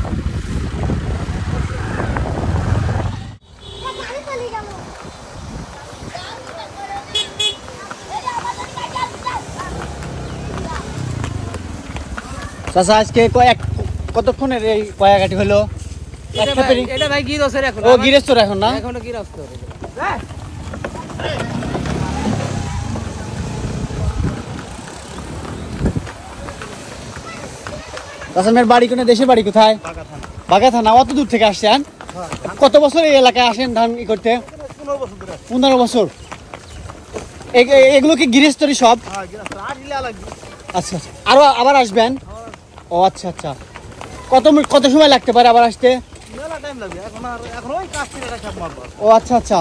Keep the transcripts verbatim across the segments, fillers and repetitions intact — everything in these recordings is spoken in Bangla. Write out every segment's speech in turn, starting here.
চাচা আজকে কয়েক কতক্ষণের এই কয়াকাটি হলো? এটা ভাই গিরস্তের এখন। ও গিরস্তের এখন না? এখনো গিরস্তের। চাচা মেয়ের বাড়ি কোনে, দেশের বাড়ি কোথায়? বাগা থানা। বাগা থানা। অত দূর থেকে আসছেন? কত বছর এই এলাকায় আসেন ধান ই করতে? পনেরো বছর। এগুলো কি গৃহস্থরই সব? আচ্ছা আচ্ছা, আরো আবার আসবেন? ও আচ্ছা আচ্ছা, কত কত সময় লাগতে পারে আবার আসতে? ও আচ্ছা আচ্ছা,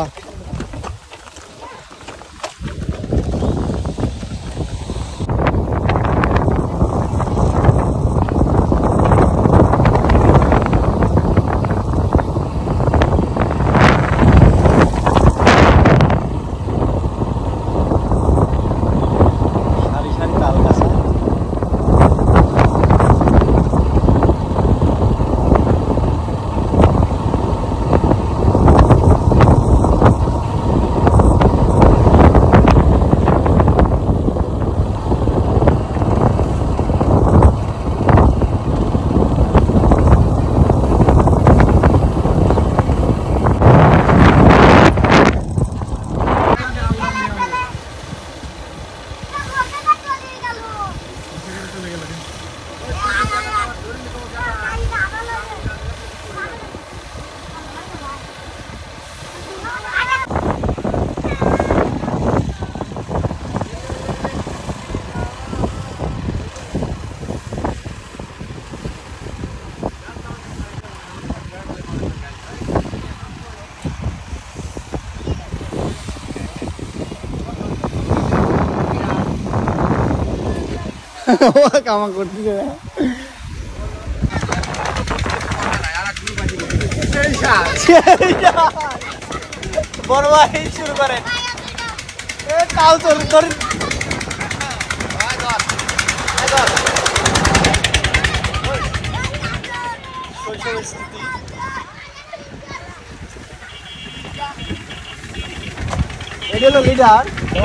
কামা করতেছে বড় ভাই শুরু করেন। তাও চল ধরেন। এটা হলো লিডার,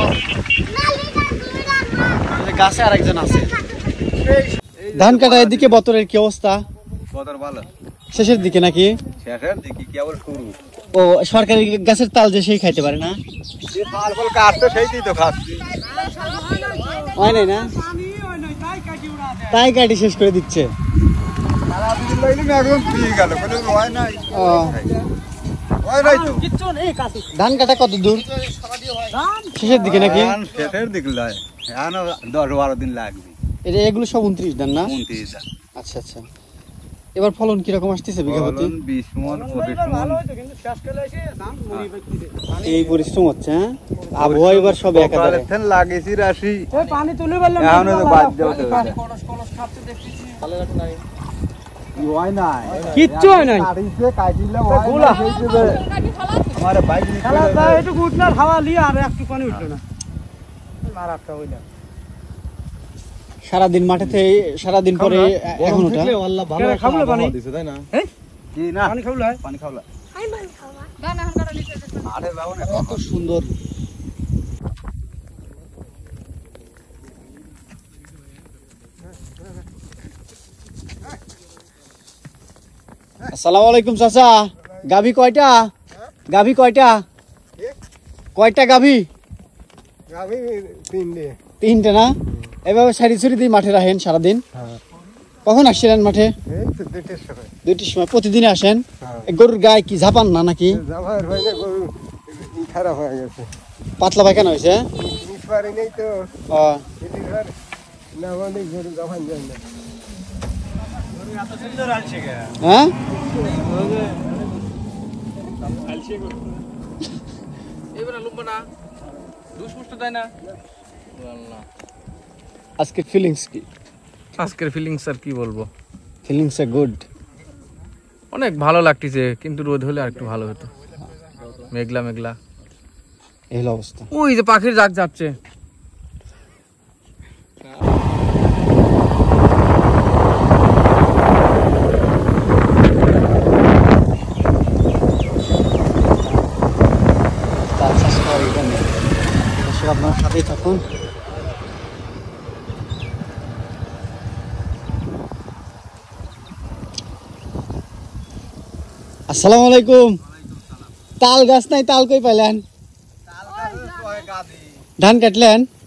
গাছে আরেকজন আছে। ধান কাটা এদিকে বতরের কি অবস্থা? বতর ভালো, শেষের দিকে নাকি? শেষের দিকে কেবল শুরু। ও সরকারি গাছের তাল যে সেই খাইতে পারে না? তাল ফল কাটতো সেইটাই তো খাচ্ছি। হয় নাই না, তাই কাটি শেষ করে দিচ্ছে। ধান কাটা কত দূর? শেষের দিকে নাকি? শেষের দিকে দশ বারো দিন লাগবে। এটা এগুলো সব উনত্রিশ ধান না? উনত্রিশ ধান। আচ্ছা আচ্ছা, এবার ফলন কিরকম আসতেছে বিঘা প্রতি? বিশ মণ পঁচিশ মণ। এই পরিশ্রম হচ্ছে। হ্যাঁ, আবহাওয়া এবার সব একাধারে লাগিয়েছি রাশি। পানি তুলে বললাম এখনো তো বাদ যাচ্ছে। কিচ্ছু হয় নাই। সারাদিন মাঠে থেকে সারাদিন পরে এখন ওটা কত সুন্দর। আসসালামু আলাইকুম চাচা, গাভী কয়টা? গাভী কয়টা? কয়টা গাভী? তিনটে না? এভাবে সারি ছুরি দিয়ে মাঠে রাখেন সারাদিন? কখন আসছিলেন মাঠে? দুইটির সময়। প্রতিদিন আসেন? গরুর গায়ে কি ঝাপান না নাকি? পাতলা পায়খানা হয়েছে? হ্যাঁ, আজকের ফিলিংস কি? আজকের ফিলিংস আর কি বলবো, ফিলিংস আ গুড। অনেক ভালো লাগতেছে, কিন্তু রোদ হলে আর একটু ভালো হতো। মেঘলা মেঘলা এই হলো অবস্থা। ওই যে পাখির ডাক যাচ্ছে। দর্শক আপনার সাথেই থাকুন। আসসালামু আলাইকুম। তাল গাছ নাই, তাল কই পাইলেন? ধান কাটলেন?